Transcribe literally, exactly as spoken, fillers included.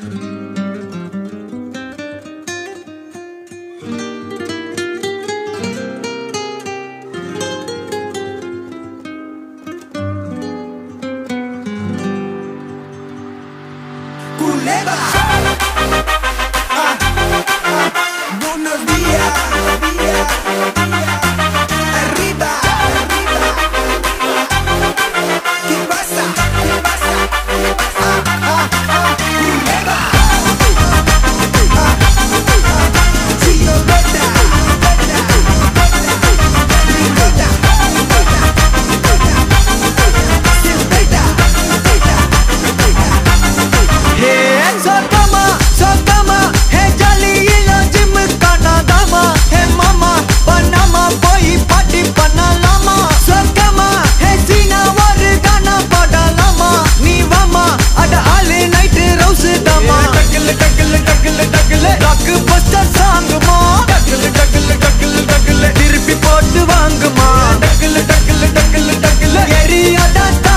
Culebra. Ah, ah, buenos días, días, arriba, arriba. ¿Qué pasa? ¿Qué pasa? Ah, ah, ah, Culebra. Ah, ah, Chillo Beta, Beta, Beta, திருப்பி போட்டு வாங்குமா டக்குல டக்குல டக்குல டக்குல எரியாதான்